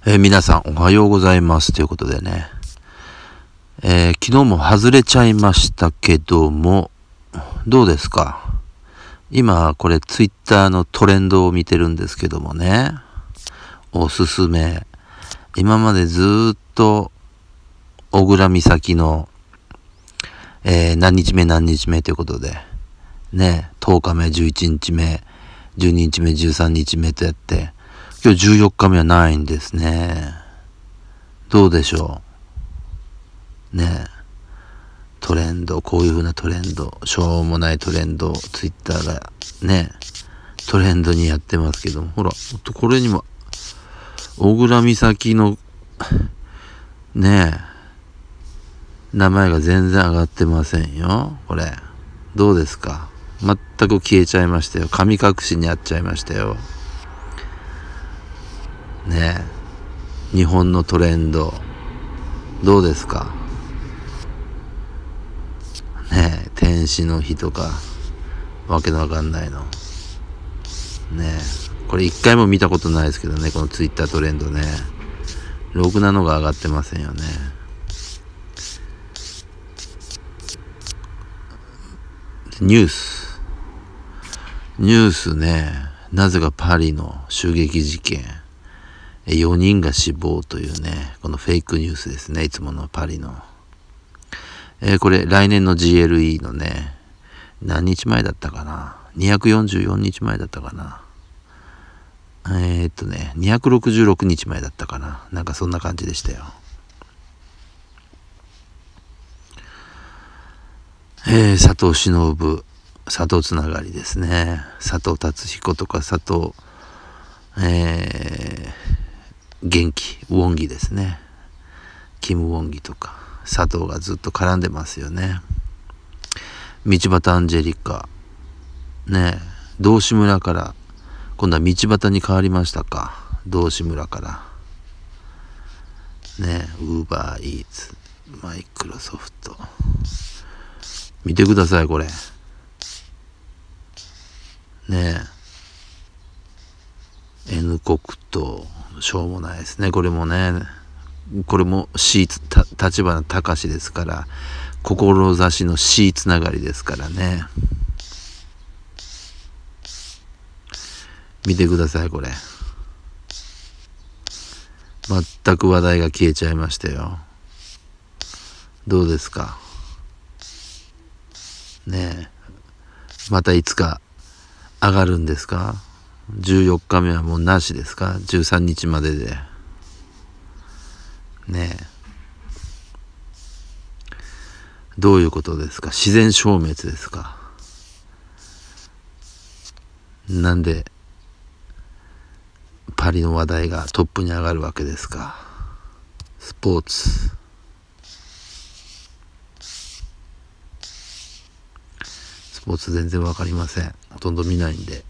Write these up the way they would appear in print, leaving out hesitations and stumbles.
皆さんおはようございますということでね、昨日も外れちゃいましたけども、どうですか？今これツイッターのトレンドを見てるんですけどもね、おすすめ。今までずーっと小倉美咲の、何日目ということでね、10日目、11日目、12日目、13日目とやって、今日14日目はないんですね。どうでしょうね。トレンド、こういう風なトレンド、しょうもないトレンド、ツイッターがね、トレンドにやってますけども、ほら、これにも、小倉美咲の、ね名前が全然上がってませんよ。これ、どうですか？全く消えちゃいましたよ。神隠しにあっちゃいましたよ。ねえ、日本のトレンドどうですかねえ、天使の日とかわけのわかんないのねえ、これ一回も見たことないですけどね、このツイッタートレンドね、ろくなのが上がってませんよね。ニュースね、なぜかパリの襲撃事件、4人が死亡というね、このフェイクニュースですね。いつものパリの。これ来年の GLE のね、何日前だったかな。244日前だったかな。266日前だったかな。なんかそんな感じでしたよ。佐藤忍、佐藤つながりですね。佐藤達彦とか佐藤、元気、ウォンギですね。キム・ウォンギとか、佐藤がずっと絡んでますよね。道端アンジェリカ。ねえ、道志村から、今度は道端に変わりましたか。道志村から。ねえ、ウーバーイーツ、マイクロソフト。見てください、これ。ねえ。N 国と、しょうもないですね。これもね、これも立花隆ですから、志の C つながりですからね。見てください、これ。全く話題が消えちゃいましたよ。どうですかねえ。またいつか上がるんですか？14日目はもうなしですか？13日までで。ねえ。どういうことですか？自然消滅ですか？なんでパリの話題がトップに上がるわけですか？スポーツ。スポーツ全然わかりません。ほとんど見ないんで。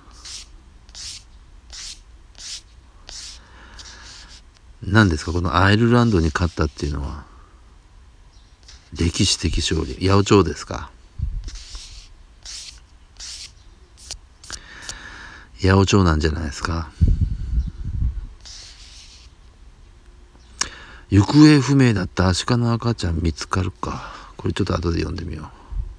何ですかこのアイルランドに勝ったっていうのは。歴史的勝利。八百長ですか？八百長なんじゃないですか？行方不明だったアシカの赤ちゃん見つかるか。これちょっと後で読んでみよ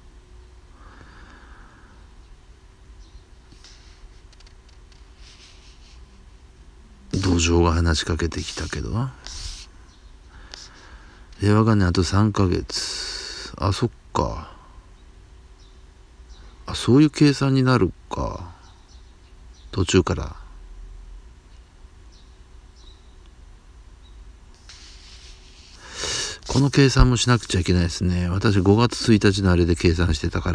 う。土壌が話しかけてきたけど。令和元年あと3ヶ月。あ、そっか。あ、そういう計算になるか。途中から。この計算もしなくちゃいけないですね。私5月1日のあれで計算してたから。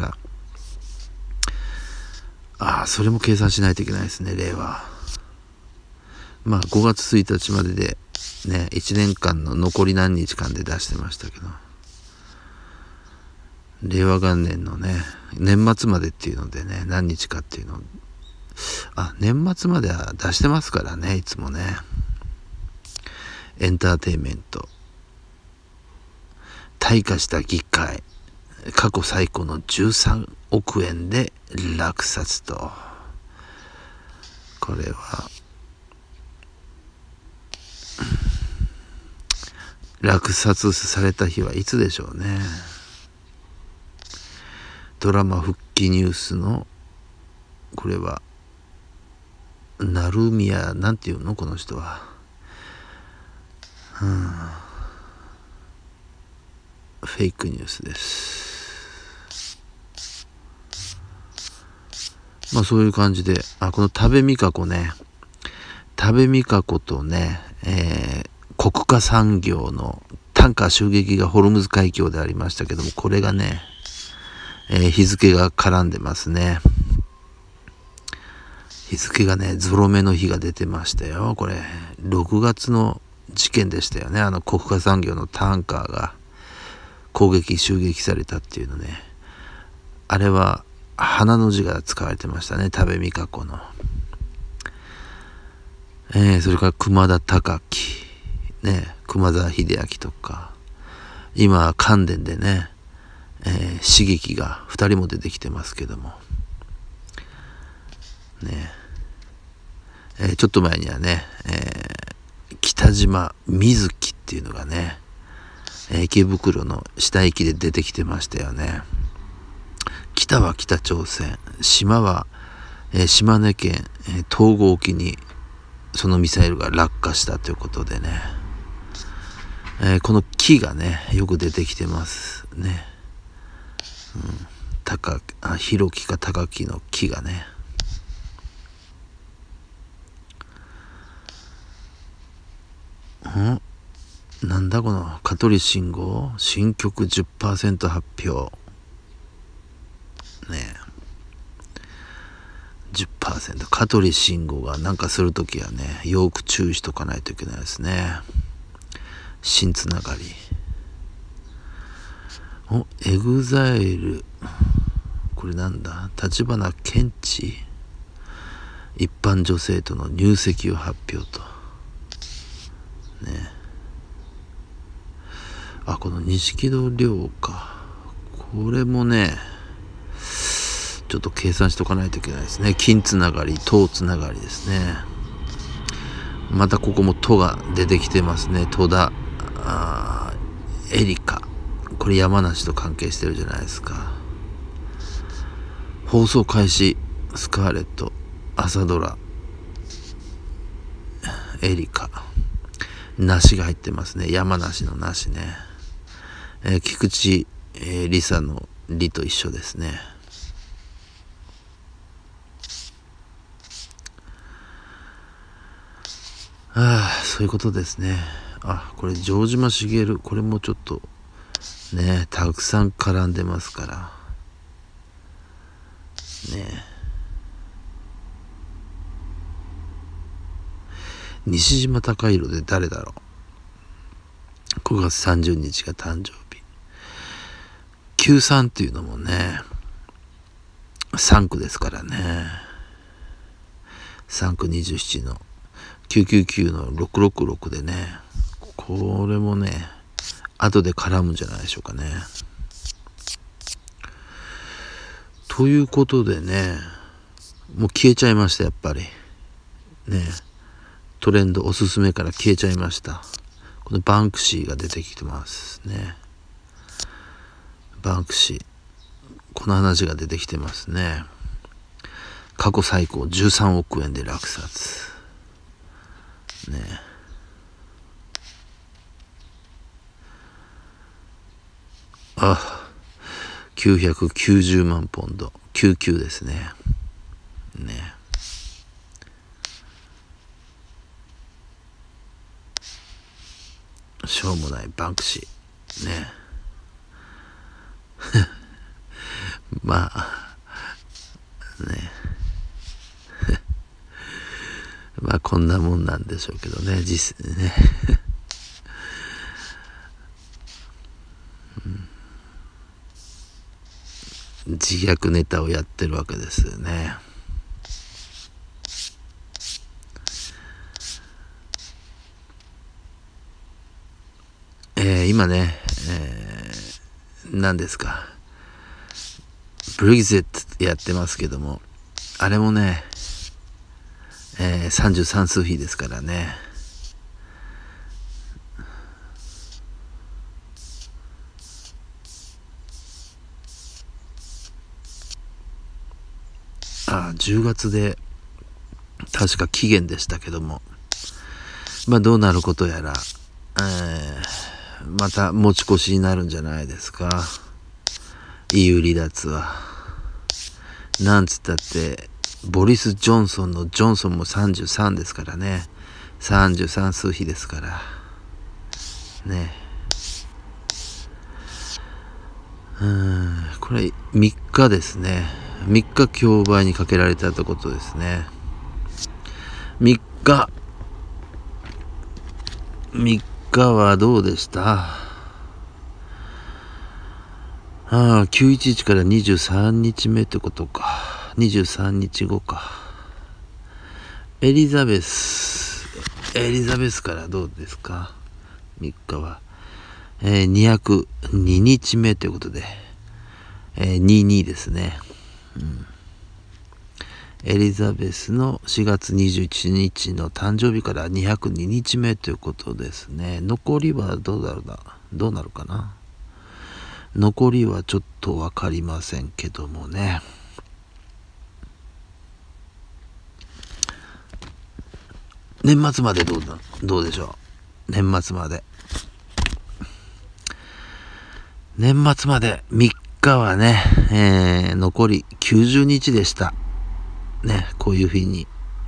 それも計算しないといけないですね、令和。5月1日まででね、1年間の残り何日間で出してましたけど。令和元年のね、年末までっていうのでね、何日かっていうのを、年末までは出してますからね、いつもね。エンターテインメント。退化した議会。過去最高の13億円で落札と。これは、 落札された日はいつでしょうね。ドラマ復帰ニュースの、これは成宮なんていうのこの人は、フェイクニュースです。まあそういう感じで、この多部未華子ね、多部未華子とね、国家産業のタンカー襲撃がホルムズ海峡でありましたけども、これがね、日付が絡んでますね。日付がね、ゾロ目の日が出てましたよ。これ6月の事件でしたよね。国家産業のタンカーが攻撃襲撃されたっていうのね。あれは花の字が使われてましたね、多部未華子の。それから熊田貴樹ね、熊沢秀明とか、今関電でね、刺激が2人も出てきてますけどもね、ちょっと前にはね、北島瑞希っていうのがね、池袋の下駅で出てきてましたよね。北は北朝鮮、島は、島根県、東郷沖にそのミサイルが落下したということでね、この木がねよく出てきてますね。広木か高木の木がね。なんだこの香取慎吾新曲 10% 発表ねえ、10%。香取慎吾がなんかするときはね、よく注意しとかないといけないですね。新つながり。エグザイル、これなんだ、立花健治、一般女性との入籍を発表とね。この錦戸亮か、これもねちょっと計算しとかないといけないですね。金つながり、銅つながりですね。またここも都が出てきてますね。戸田恵梨香、これ山梨と関係してるじゃないですか。放送開始、スカーレット、朝ドラ、恵梨香、梨が入ってますね。山梨の梨ね。菊池梨沙の梨と一緒ですね。そういうことですね。これ城島茂、これもちょっとねたくさん絡んでますからね。西島隆弘で誰だろう。9月30日が誕生日。93っていうのもね3区ですからね。3区27の999の666でね、これもね後で絡むんじゃないでしょうかね。ということでね、もう消えちゃいました。やっぱりね、トレンドおすすめから消えちゃいました。このバンクシーが出てきてますね。バンクシー、この話が出てきてますね。過去最高13億円で落札ね。990万ポンド、99ですね。しょうもないバンクシーね。まあねまあこんなもんなんでしょうけどね、実際ね。自虐ネタをやってるわけですよね。今ね、何ですか、ブレグジットやってますけども、あれもね、33数比ですからね。 10月で確か期限でしたけども、どうなることやら、また持ち越しになるんじゃないですか。EU 離脱は。なんつったってボリス・ジョンソンのジョンソンも33ですからね。33数比ですからね。これ3日ですね。3日競売にかけられたってことですね。3日はどうでした？911から23日目ってことか。23日後か。エリザベスからどうですか？3日は、202日目ということで、22ですね。エリザベスの4月21日の誕生日から202日目ということですね。残りはどうなるかな。残りはちょっとわかりませんけどもね。年末までどうでしょう。年末まで3日はね、残り90日でしたね。こういうふうに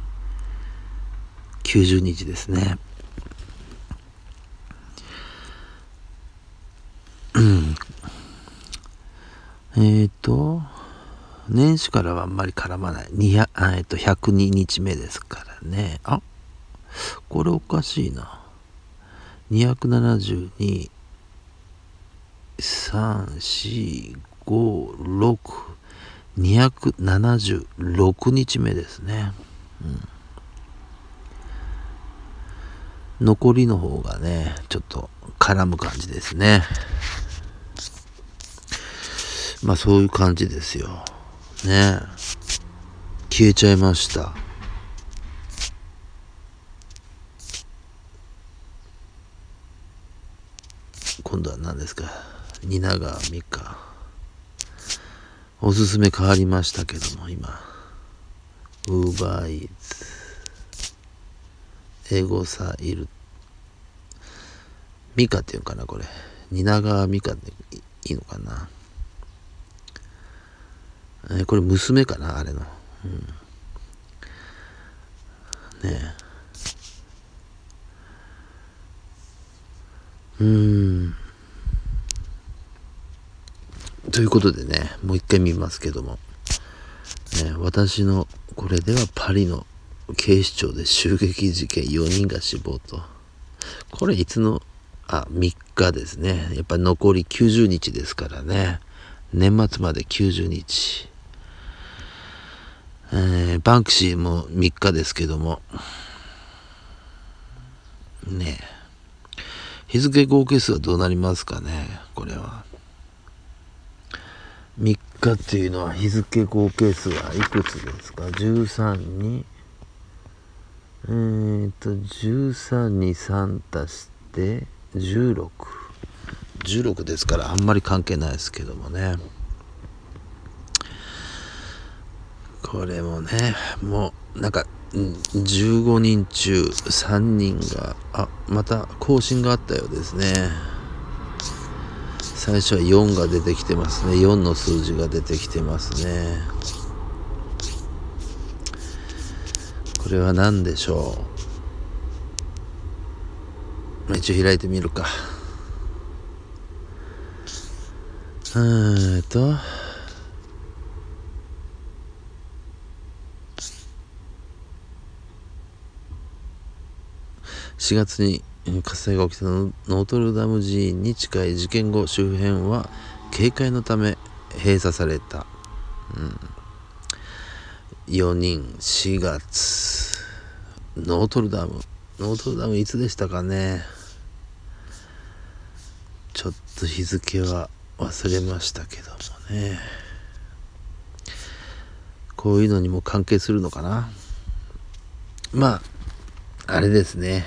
90日ですね。年始からはあんまり絡まない。102日目ですからね。これおかしいな。272、3、4、5、6、276日目ですね。残りの方がね、ちょっと絡む感じですね。そういう感じですよ。ね。消えちゃいました。今度は何ですか？蜷川美香。おすすめ変わりましたけども、今。ウーバーイーツ。エゴサイル。美香っていうかな、これ。蜷川美香でいいのかな。これ娘かな、あれの。ということでね、もう一回見ますけども、私のこれではパリの警視庁で襲撃事件4人が死亡と。これいつの3日ですね。やっぱ残り90日ですからね。年末まで90日。バンクシーも3日ですけどもね。日付合計数はどうなりますかね。これは3日っていうのは日付合計数はいくつですか。13に13に3足して16ですからあんまり関係ないですけどもね。これもね、もうなんか15人中3人がまた更新があったようですね。最初は4が出てきてますね。4の数字が出てきてますね。これは何でしょう。一応開いてみるか。4月に火災が起きたノートルダム寺院に近い事件後、周辺は警戒のため閉鎖された。4人4月ノートルダムいつでしたかね。ちょっと日付は忘れましたけどもね。こういうのにも関係するのかな。あれですね。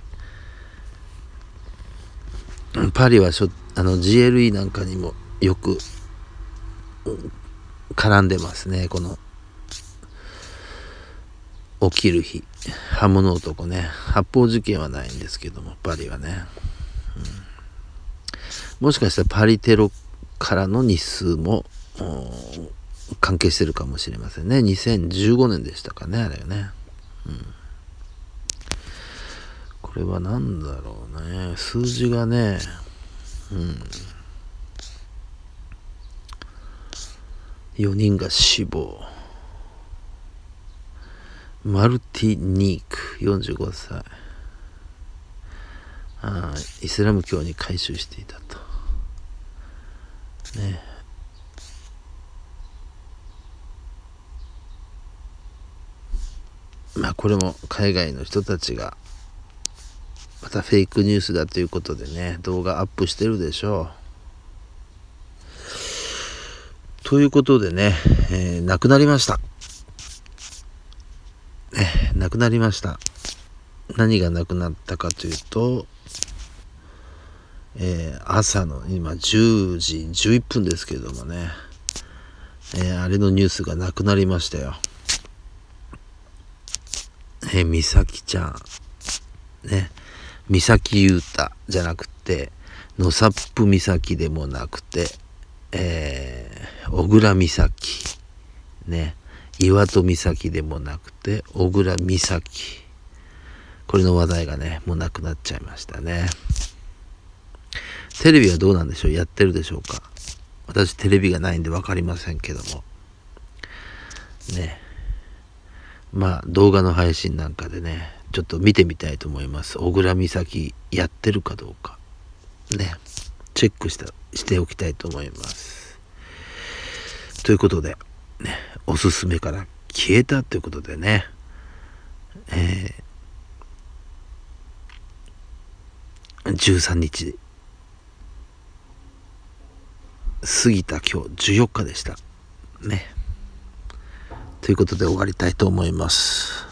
パリはGLE なんかにもよく絡んでますね。この起きる日、刃物男ね。発砲事件はないんですけども、パリはね、もしかしたらパリテロからの日数も関係してるかもしれませんね。2015年でしたかね、あれね。これは何だろうね、数字がね、4人が死亡。マルティニーク45歳、イスラム教に改宗していたとね。これも海外の人たちがまたフェイクニュースだということでね、動画アップしてるでしょう。ということでね、亡くなりました。亡くなりました。何が亡くなったかというと、朝の今10時11分ですけれどもね、あれのニュースがなくなりましたよ。美咲ちゃんね、美咲優太じゃなくて野サップ美咲でもなくて、小倉美咲ね、岩戸美咲でもなくて小倉美咲、これの話題がねもうなくなっちゃいましたね。テレビはどうなんでしょう、やってるでしょうか。私テレビがないんで分かりませんけどもね、動画の配信なんかでねちょっと見てみたいと思います。小倉美咲やってるかどうかね、チェックしておきたいと思います。ということで、おすすめから消えたということでね、13日過ぎた今日14日でしたね。ということで終わりたいと思います。